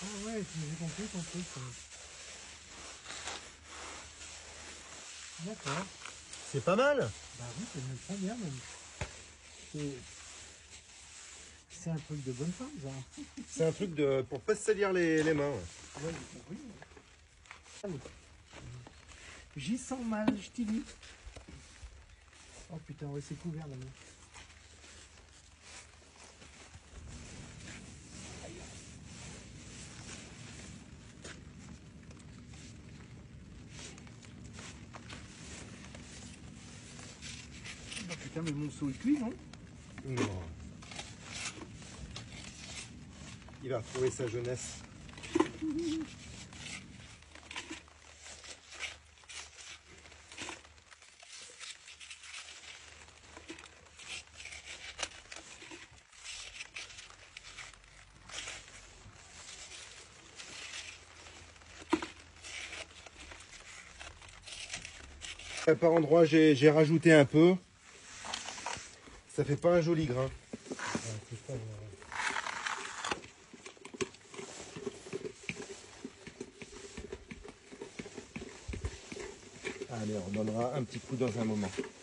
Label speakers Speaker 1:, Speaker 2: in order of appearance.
Speaker 1: Ah ouais, j'ai compris ton truc. D'accord.
Speaker 2: C'est pas mal.
Speaker 1: Bah oui, c'est même très bien même. C'est un truc de bonne femme, ça.
Speaker 2: C'est un truc de pour pas se salir les mains. Ouais.
Speaker 1: Ouais, j'ai compris. Allez. J'y sens mal, je t'y dis. Oh putain, ouais, c'est couvert là. Oh putain, mais mon seau est cuit, non?
Speaker 2: Non. Il va retrouver sa jeunesse. Par endroit, j'ai rajouté un peu. Ça fait pas un joli grain. Allez, on donnera un petit coup dans un moment.